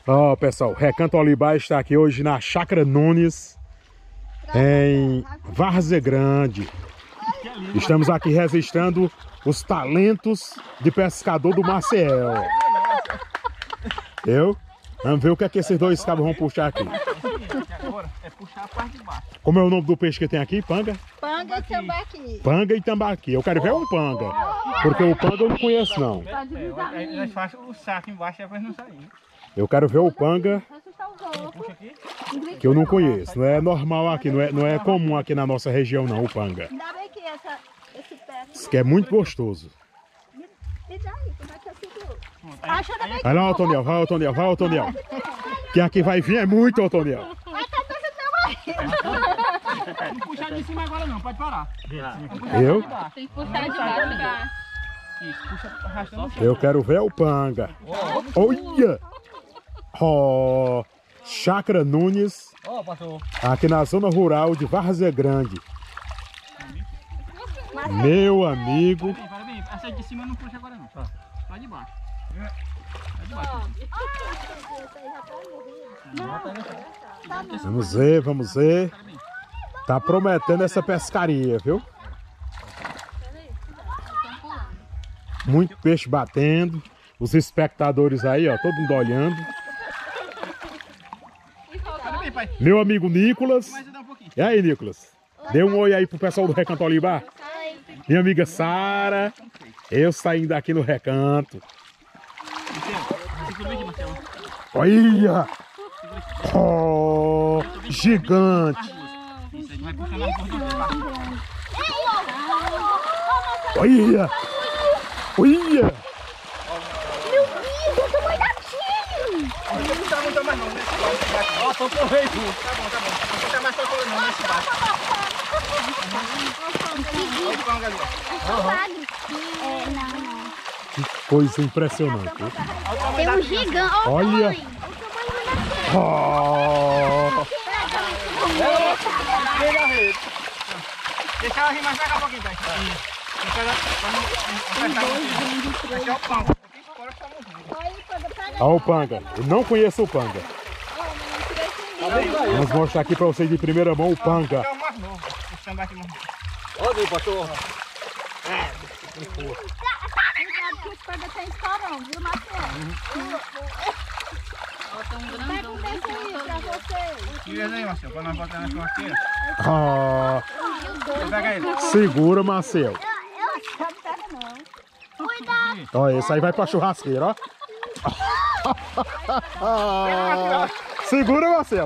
Ó, pessoal, Recanto Olibar está aqui hoje na Chácara Nunes, em Várzea Grande. Estamos aqui registrando os talentos de pescador do Maciel. Vamos ver o que é que esses dois cabos vão puxar aqui. Agora é puxar a parte de baixo. Como é o nome do peixe que tem aqui? Panga? Panga e tambaqui. Panga e tambaqui. Eu quero ver um panga, porque o panga eu não conheço não. Nós fazemos o saco embaixo e depois não sair. Eu quero ver o panga, Puxa aqui. que eu não conheço. Não é normal aqui, não é comum aqui na nossa região não, o panga. Ainda bem que esse pé... Diz que é muito gostoso. E daí, como é que eu seguro? Acha da bem Vai lá, Otoniel, vai, Otoniel, vai, Otoniel. Que aqui vai vir é muito, Otoniel. Não puxar de cima agora não, pode parar. Eu? Tem que puxar de baixo. Isso, puxa arrastando. Eu quero ver o panga. Olha! Ó, Chácara Nunes, Ó, passou. aqui na zona rural de Várzea Grande. Meu amigo. Para bem, essa de cima não puxa agora não. Só de baixo. Só de baixo. Vamos ver, vamos ver. Tá prometendo essa pescaria, viu? Muito peixe batendo. Os espectadores aí, ó, todo mundo olhando. Para bem, pai. Meu amigo Nicolas. Mais ajudar um pouquinho. E aí, Nicolas? Dê um oi aí pro pessoal do Recanto Olibar. Minha amiga Sara. Eu saindo aqui no Recanto. Segura bem aqui, Marcelo. Olha! Oh, gigante! Isso aí vai puxando a corda de baixo. Olha! Olha! Meu Deus, eu tô molhadinho! Não vou puxar muito mais não, nesse baixo. Ó, tô correndo. Tá bom, tá bom. Não puxa mais pra fora não, nesse baixo. Olha o panga ali, ó. Não. Que coisa impressionante! Viu? Tem um gigante. Olha! Oh, Deixa ela rir mais um pouquinho, tá? Aqui é o panga. olha o panga. Eu não conheço o panga. Vamos mostrar aqui pra vocês de primeira mão o panga. É o mais novo. Esse tambaqui mais novo. Olha meu pastor. Cuidado que os pandas têm esporão, viu, Marcelo? Pega um desse aí pra vocês. Tira aí, Marcelo, pra nós botar na churrasqueira. Ah, Pega ele. segura, Marcel. Eu não pega não. Cuidado. Ó, esse aí vai pra churrasqueira, ó. Segura, Marcel.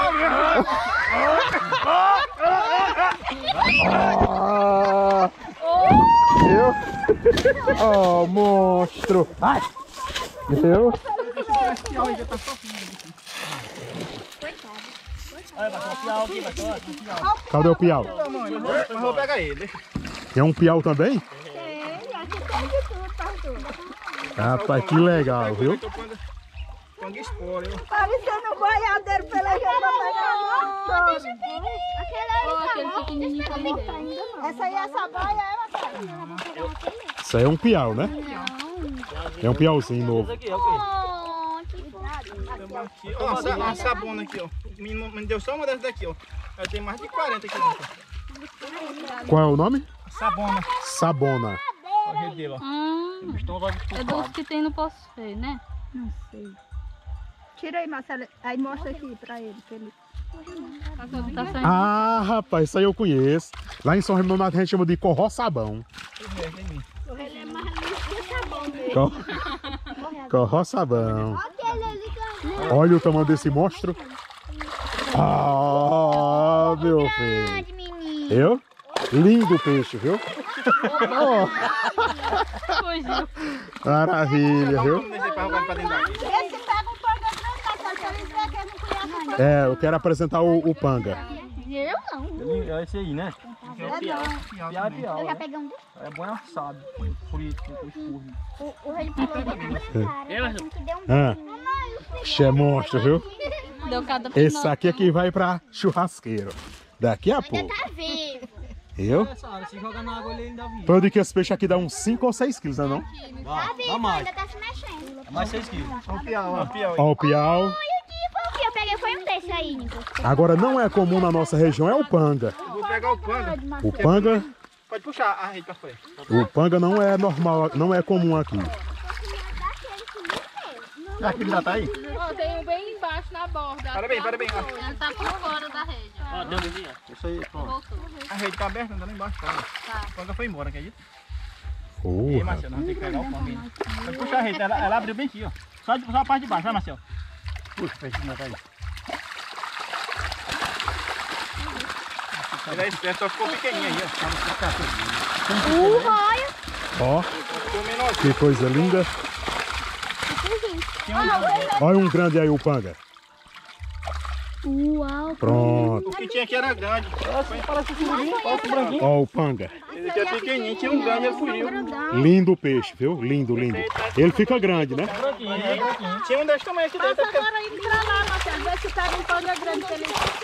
Viu? Oh, monstro. Ai. Viu? Olha, vai copiar aqui, vai copiar. Cadê o piau? Eu vou pegar ele. Tem um piau também? Tem, aqui tem de tudo, pastor. Rapaz, que legal, viu? Panga espora, eu. Parecendo um boiadeiro pela gente pra pegar. Deixa eu ver. Aquele pequenininho também. Essa aí, essa boia é Marcelo. Isso aí é um piau, né? É um piauzinho novo. Aqui, ok. Ó, uma sabona aqui, ó. Me deu só uma dessas daqui, ó. Eu tenho mais de 40 aqui dentro. Qual é o nome? Sabona. Sabona. Olha o jeito dele, ó. É dos que tem no Poço Feio, né? Não sei. Tira aí, Marcelo. Aí mostra aqui pra ele. Que ele... Tá saindo. Ah, rapaz, isso aí eu conheço. Lá em São Raimundo a gente chama de corroçabão. Ele é mais liso que sabão mesmo. Corroçabão. Aquele ali que Olha o tamanho desse monstro. Ah, meu filho. menino. Eu? Lindo o peixe, viu? Fugiu. Maravilha, viu? Vamos descer pra jogar pra dentro daqui. Esse pega um panga grande, tá? Se ele vê que ele não conhece o É, eu quero apresentar o panga. Eu não. É esse aí, né? Piau é piau. Eu já Né? peguei um É bom assado. Frito, com espurro. O rei falou que deu um Ah, Oxe, é monstro, viu? Deu cada Esse aqui é que vai pra churrasqueiro. Daqui a pouco. tá vivo. Eu? Se jogar na água ele ainda vive. Eu digo que esse peixe aqui dá uns 5 ou 6 quilos, não é não? Dá mais. Ainda tá se mexendo. É mais 6 quilos. Olha o piau, ó. Ó o piau. Olha aqui, eu peguei, foi um desse aí, Nico. Agora não é comum na nossa região, é o panga. Vou pegar o panga. O panga, Pode puxar a rede pra frente. o panga não é normal, não é comum aqui. Aqui ele já tá aí? Ó, tem um bem embaixo na borda. Para bem, para bem. ó. Ele tá por fora da rede. Ó, deu vizinha. Isso aí, pronto. Voltou. A rede tá aberta, anda lá embaixo. Tá. O panga foi embora, acredita? E aí, Porra. Marcelo, nós temos que pegar o panga aí. Pode puxar a rede, ela abriu bem aqui, ó. Só a parte de baixo, vai, Marcelo. Puxa, o peixe tá aí. Ele é esperto, só ficou pequenininho aí, ó. Ó, Ficou menor. que coisa linda. Olha um grande aí, o panga. Uau. Pronto. O que tinha aqui era grande. Parece um branquinho. Ó o panga. Ele aqui é pequenininho, tinha um grande, ele fugiu. Lindo o peixe, viu? Lindo, lindo. Ele fica grande, né? Tinha um desse tamanho aqui dentro. Agora indo pra lá, Marcelo. Vê se tá um panga grande pra ele.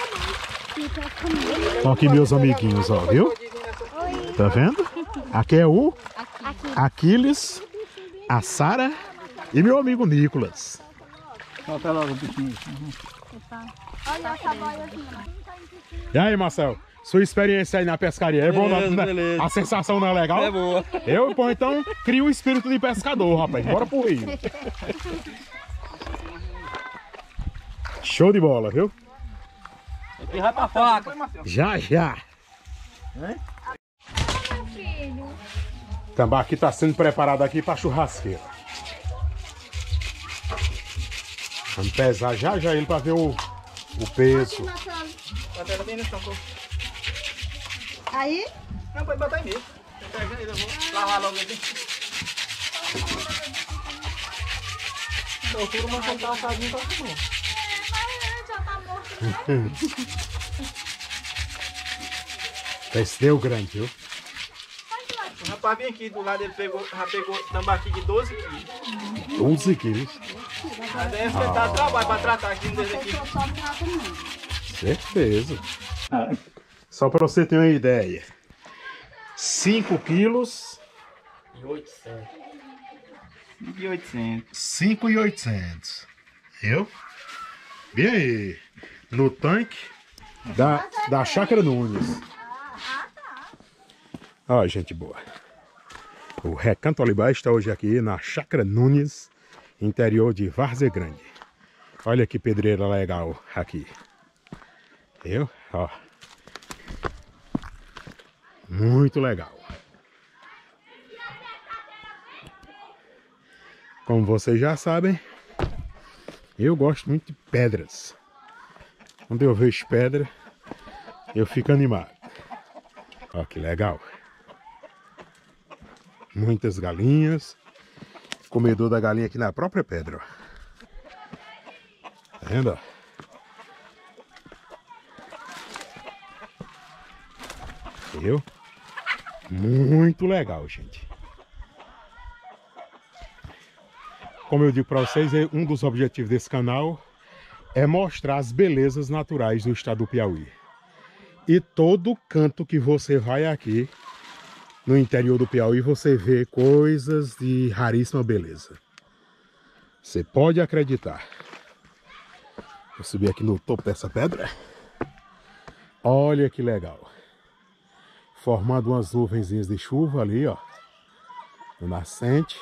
Ó aqui meus amiguinhos, ó, viu? Tá vendo? Aqui é o Aquiles, a Sara e meu amigo Nicolas. Olha lá o bichinho. Olha essa boiazinha. E aí, Marcelo? Sua experiência aí na pescaria é boa? Beleza. A sensação não é legal? É boa. Eu, pô, então, crio o espírito de pescador, rapaz. Bora pro rio. Show de bola, viu? Aqui vai pra faca. Já, já. O tambaqui tá sendo preparado aqui pra churrasqueira. Vamos pesar já já ele pra ver o peso. Bota ela bem no chão, pô. Aí? Não, pode botar aí mesmo. Pega ele, eu vou lavar logo aqui. Eu fui uma cantar assadinho pra comer. Esse deu grande, viu? O rapaz vem aqui do lado, ele já pegou tambaqui de 12 quilos. 12 quilos. Mas deve dar trabalho pra tratar aqui um deles aqui. Certeza. Só para você ter uma ideia. 5 quilos. E 800. 5.800. Viu? Vem aí. No tanque da Chácara Nunes. Ó, gente boa. O Recanto Olibá está hoje aqui na Chácara Nunes, interior de Várzea Grande. Olha que pedreira legal aqui. Viu? Ó. Muito legal. Como vocês já sabem, eu gosto muito de pedras. Quando eu vejo pedra, eu fico animado. Ó, que legal. Muitas galinhas. Comedor da galinha aqui na própria pedra, ó. Tá vendo, ó? Viu? Muito legal, gente. Como eu digo para vocês, um dos objetivos desse canal é mostrar as belezas naturais do estado do Piauí. E todo canto que você vai aqui no interior do Piauí, você vê coisas de raríssima beleza. Você pode acreditar. Vou subir aqui no topo dessa pedra. Olha que legal. Formando umas nuvenzinhas de chuva ali, ó. No nascente.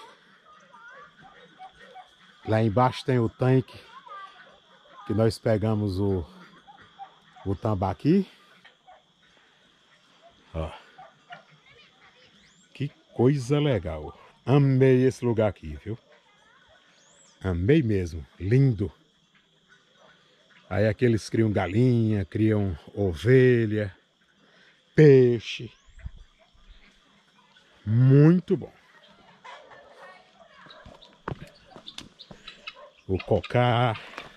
Lá embaixo tem o tanque que nós pegamos o tambaqui. Ó. Que coisa legal. Amei esse lugar aqui, viu? Amei mesmo. Lindo. Aí aqui eles criam galinha, criam ovelha, peixe. Muito bom. O cocá.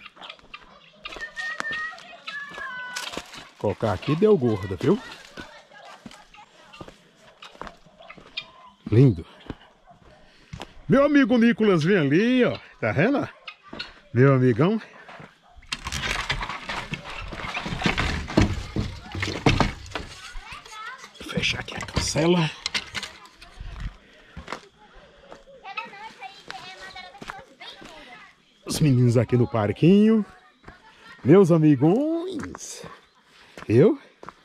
Cocá aqui deu gorda, viu? Lindo. Meu amigo Nicolas vem ali, ó. Tá vendo? Meu amigão. Marcela. Os meninos aqui no parquinho. Meus amigões. Eu?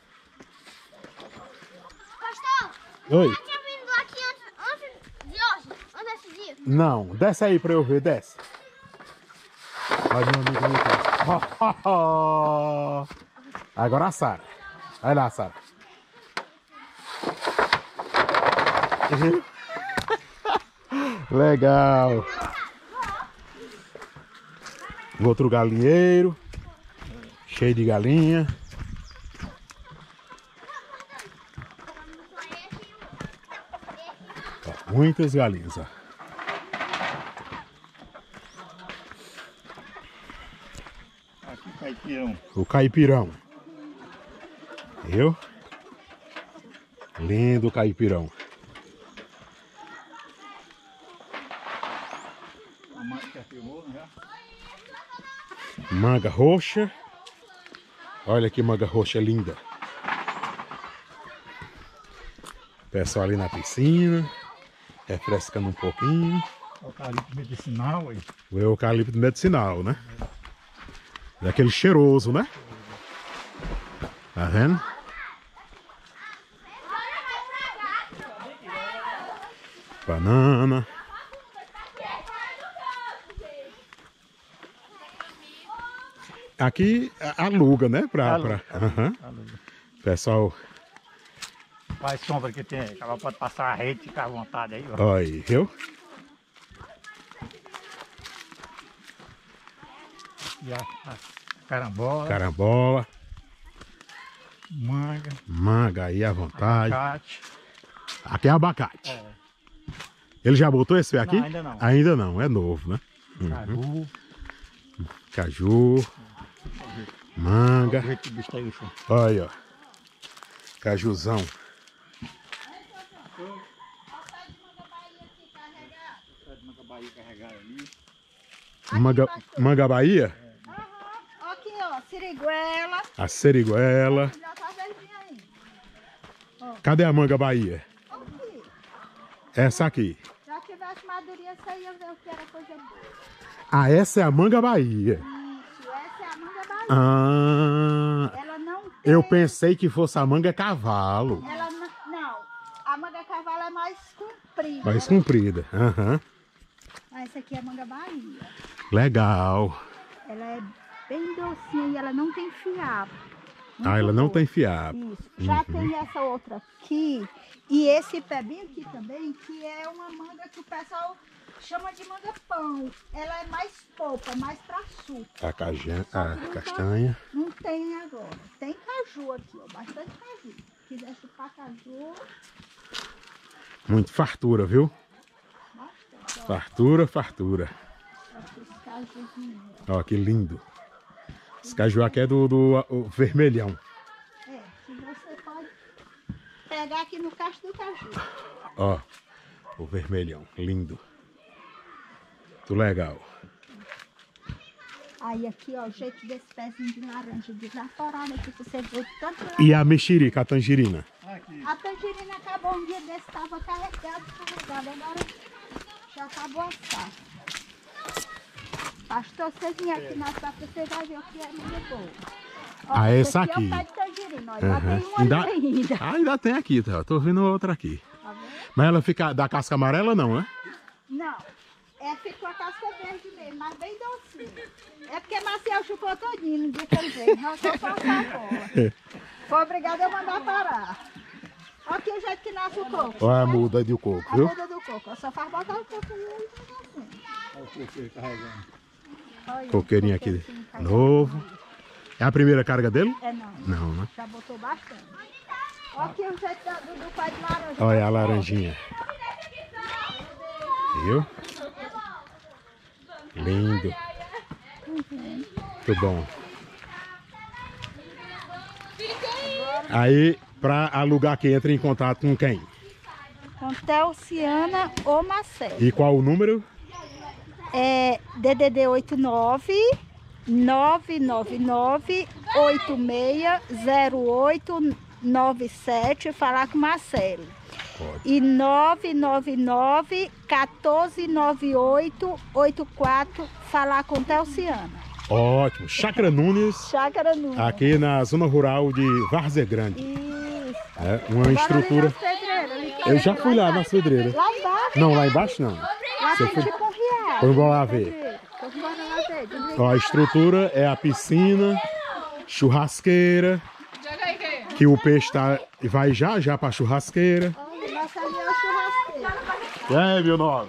Pastor, Oi. já tinha vindo aqui antes de hoje? Antes desse dia? Não, desce aí pra eu ver, desce. Olha meu amigo aí. Agora a Sara. Vai lá, Sara. Legal. Outro galinheiro. Cheio de galinha. Ó, muitas galinhas, ó. Aqui, caipirão. O caipirão. Viu? Lindo caipirão. A mãe já filmou, já? Manga roxa. Olha que manga roxa linda. Pessoal ali na piscina. Refrescando um pouquinho. Eucalipto medicinal aí. O eucalipto medicinal, né? Daquele cheiroso, né? Tá vendo? Banana. Aqui aluga, né? Aham. Pessoal, Faz sombra que tem. Ela pode passar a rede, ficar à vontade aí, ó. olha aí, viu? E a carambola, Carambola, manga, manga aí à vontade. abacate. Aqui é abacate. É. Ele já botou esse aqui? Não, ainda não. Ainda não, é novo, né? Caju. Caju, manga. O jeito que o bicho tá aí, filho. Olha aí, ó. Cajuzão. Manga Bahia? Aham. Aqui, ó, siriguela. A seriguela. Já tá verdinha aí. Cadê a manga Bahia? Aqui. Essa aqui. Já tivesse madurinha, você ia ver o que era coisa boa. Ah, essa é a manga Bahia. Isso, essa é a manga Bahia. Ah, Ela não tem... eu pensei que fosse a manga cavalo. Ela não. A manga cavalo é mais comprida. Mais comprida. Aham. Ah, essa aqui é a manga Bahia. Legal. Ela é bem docinha e ela não tem fiapo. Ah, ela não tem fiapo. Isso. Já tem essa outra aqui. E esse pebinho aqui também, que é uma manga que o pessoal chama de manga pão. Ela é mais polpa, mais pra açúcar. A castanha. Não tem agora. Tem caju aqui, ó. Bastante caju. Se quiser chupar caju, Muito fartura, viu? bastante. Ó, Fartura, fartura. esses cajuzinhos. Ó, que lindo. Esse caju aqui é do o vermelhão. É, se você pode pegar aqui no cacho do caju. Ó, o vermelhão. Lindo. Muito legal. Aí aqui, ó, o jeito desse pezinho de laranja desaforado aqui, que você vê tanto lá. E a mexerica, a tangerina? Aqui. A tangerina acabou um dia desse, estava carregado, agora já acabou a safra. Pastor, você vir aqui na safra, você vai ver o que é muito boa. Ó, Ah, esse essa aqui. aqui. É o pé de tangerina, ó, ainda Aham. tem uma ali ainda. Ah, ainda tem aqui, tá? Tô vendo outra aqui. Tá vendo? Mas ela fica da casca amarela não, né? Não, ficou a casca verde mesmo, mas bem docinha. É porque Marcel chupou todinho no dia que ele veio, arrancou só a sacola. Foi obrigado a mandar parar. Olha aqui o jeito que nasce o coco. Olha a muda de coco, A viu? muda do coco, só faz botar o coco aí e tá nascendo. Olha o coqueiro carregando. Olha, Coqueirinho o aqui, coqueirinho caindo. novo. É a primeira carga dele? É não, Não, né? já botou bastante. Olha aqui o jeito do pai de laranja. Olha a laranjinha. Viu? Lindo. Muito bom. Aí, pra alugar aqui, entra em contato com quem? Com Telciana ou Marcelo. E qual o número? É DDD 89 999 860897, falar com Marcelo. E 999-1498-84, falar com Telciana. Ótimo. Chácara Nunes, Chácara Nunes. aqui na zona rural de Várzea Grande. Isso. É uma estrutura... Eu já fui lá nas pedreiras. Lá embaixo? Não, lá embaixo não. Lá Você tem foi... tipo um riacho. Vamos lá ver. Ó, a estrutura é a piscina, churrasqueira, que o peixe vai já para a churrasqueira. Nossa, ali é o churrasqueiro. E aí, meu nome?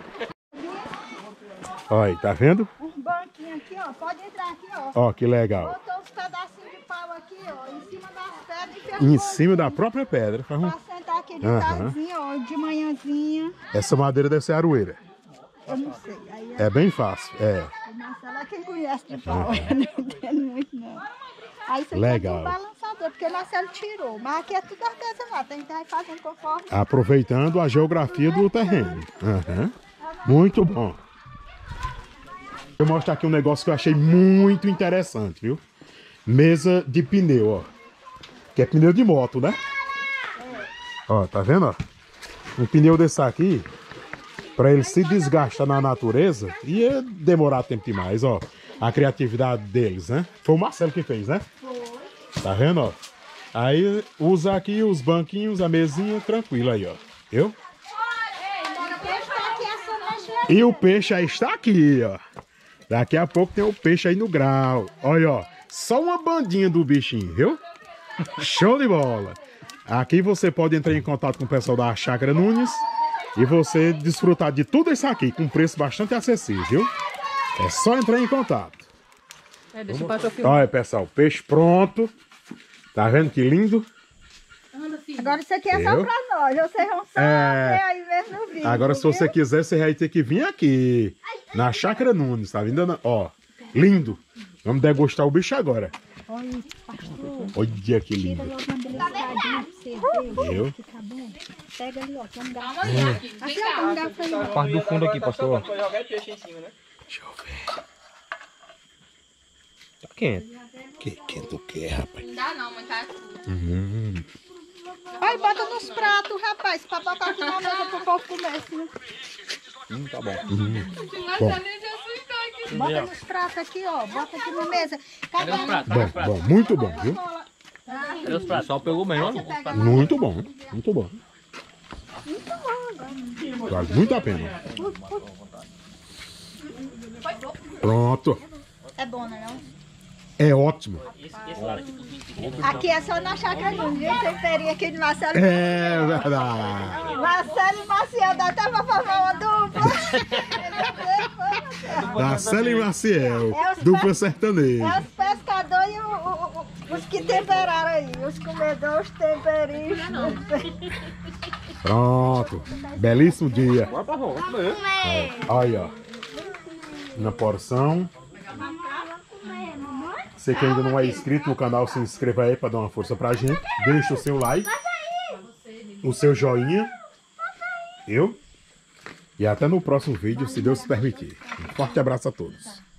Olha, tá vendo? Um banquinho aqui, ó. Pode entrar aqui, ó. Ó, que legal. Botou uns pedacinhos de pau aqui, ó. Em cima das pedras e fez Em cima da própria pedra. Faz um... pra sentar aqui de Aham. tardinha, ó. De manhãzinha. Essa madeira deve ser aroeira. Eu não sei. Aí É bem fácil, é. o Marcelo é quem conhece de pau. Eu não entendo muito, não. Aí isso aqui Legal. é um balançador, porque o Marcelo tirou. Mas aqui é tudo artesanal. A gente vai fazendo conforme. Aproveitando a geografia do terreno. Aham. Muito bom. Eu vou mostrar aqui um negócio que eu achei muito interessante, viu? Mesa de pneu, ó. Que é pneu de moto, né? Ó, tá vendo, ó? Um pneu desse aqui, para ele se desgastar na natureza, ia demorar tempo demais, ó. A criatividade deles, né? Foi o Marcelo que fez, né? Foi. Tá vendo, ó? Aí usa aqui os banquinhos, a mesinha, tranquilo aí, ó. Viu? E o peixe aí está aqui, ó. Daqui a pouco tem o peixe aí no grau. Olha, ó. Só uma bandinha do bichinho, viu? Show de bola. Aqui você pode entrar em contato com o pessoal da Chácara Nunes e você desfrutar de tudo isso aqui com preço bastante acessível, viu? É só entrar em contato. Deixa eu passar o filme. Olha, pessoal, peixe pronto. Tá vendo que lindo? Agora isso aqui é só Eu? pra nós. Vocês vão só É. ver aí mesmo no vídeo. Agora, se você quiser, você vai ter que vir aqui na Chácara Nunes, tá vendo? Ó, lindo. Vamos degustar o bicho agora. Olha, pastor. Olha que Tira lindo. logo uma beliscadinha pra você ver. Eu? Que tá bom. Pega ali, ó. Tem um garfo. Aqui, ó, tem um garfo aí. A parte do fundo aqui, pastor. Pra jogar peixe em cima, né? Deixa eu ver. Tá quente. Que quente o que, rapaz? Não dá não, mas tá Aí bota nos pratos, rapaz. Pra botar aqui na mesa pro povo comer, assim. Tá bom. Bom, Bota nos pratos aqui, ó. Bota aqui na mesa. Cadê os Pega pratos? bom, muito bom, viu? Cadê os pratos? Só pegou bem, ó. Muito bom, muito bom. Vale muito a pena. Pronto. É bom, né? Não? É ótimo. Aqui é só na Chácara Nunes, viu? Temperinho aqui de Marcelo. É verdade. Marcelo e Maciel, dá até pra formar uma dupla. Marcelo e Maciel, É os dupla sertaneja. É os pescadores e os que temperaram aí. Os comedores, os temperinhos. Pronto. Belíssimo dia. Bora pra rua, vamos comer. Olha, ó. Na porção. Você que ainda não é inscrito no canal, se inscreva aí para dar uma força pra gente. Deixa o seu like, o seu joinha, viu? E até no próximo vídeo, se Deus permitir. Um forte abraço a todos.